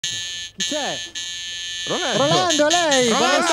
Chi c'è? Rolando, lei!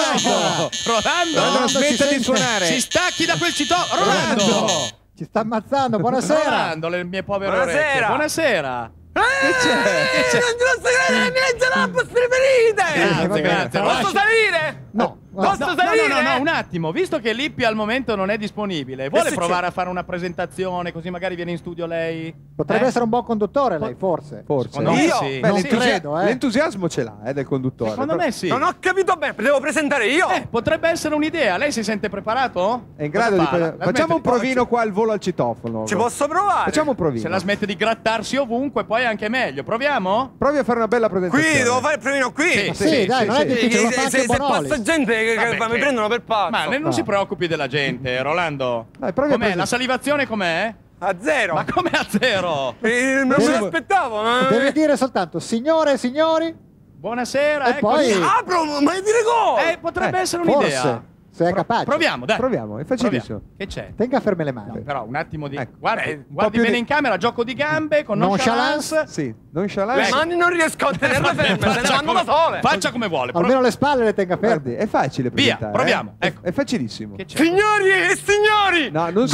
Rolando, smetta di suonare! Si stacchi da quel citofono! Rolando! Ci sta ammazzando, buonasera! Rolando, le mie povere orecchie! Buonasera! Che c'è? Non posso credere le mie gelapas preferite! Grazie! Posso salire? No! Posso salire? No, un attimo, visto che Lippi al momento non è disponibile, vuole provare a fare una presentazione, così magari viene in studio lei? Potrebbe essere un buon conduttore lei, forse. Secondo me sì. Non credo, L'entusiasmo ce l'ha, del conduttore. Secondo me sì. Non ho capito bene, devo presentare io? Potrebbe essere un'idea. Lei si sente preparato? È in grado di... Facciamo un provino qua al volo al citofono. Ci posso provare? Facciamo un provino. Se la smette di grattarsi ovunque, poi è anche meglio. Proviamo? Provi a fare una bella presentazione. Qui devo fare il provino qui? Sì, dai, non è difficile, lo fa anche Se Bonolis. passa gente che mi prendono per pazzo. Ma non si preoccupi della gente, Rolando. Dai, provi a Com'è? La salivazione com'è? A zero. Ma come a zero? Non me l'aspettavo. Devi dire soltanto signore e signori. Buonasera, E poi... Apro, ma dire go! potrebbe essere un'idea. Forse, se è capace. Proviamo, dai. Proviamo, è facilissimo. Che c'è? Tenga ferme le mani. Però un attimo di... Ecco. Guardi bene in camera, gioco di gambe con nonchalance. Sì, nonchalance. Le mani non riesco a tenerle ferme, se ne vanno da sole. Faccia come vuole. Almeno le spalle le tenga ferme. Guardi, è facile Via, presentare. proviamo. Ecco. È facilissimo. Che c'è? Signori e signori! No, non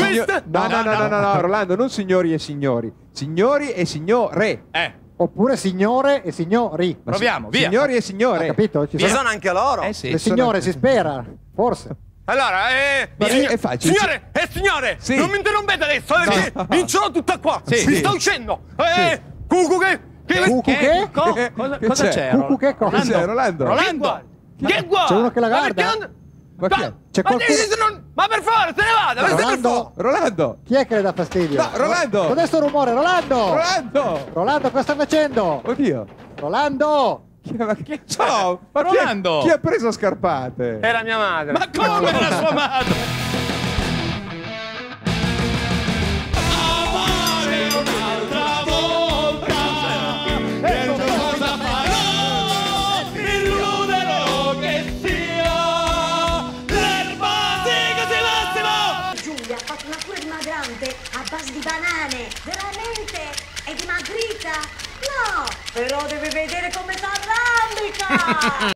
no, Rolando, non signori e signori. Signori e signore. Oppure signore e signori. Proviamo, via. Signori e signore. Ha capito? Ci sono anche loro. Sì. Le signore si spera, forse. Allora, è facile. Signore e signore, Sì. non mi interrompete adesso, perché vincerò tutta qua. Sì. Mi sta uscendo. Cucu che... Cucu che? Cosa c'è? Cucu che cosa? C'è Rolando? Rolando! Che guarda? C'è uno che la guarda? Ma chi è? C'è qualcuno... Ma per favore, se ne vada, per Rolando, Rolando! chi è che le dà fastidio? No, Rolando! Cos'è sto rumore? Rolando! Rolando! Rolando, cosa sta facendo? Oddio! Rolando! Ciao! Ma Rolando! Chi ha preso scarpate? Era mia madre. Ma come la sua madre? Amare un'altra volta. E cosa farò? Illuderò che sia l'erba. Sì, così Massimo! Giulia ha fatto una cura dimagrante a base di banane. Veramente? È dimagrita? No! Però deve vedere come fa arrambica!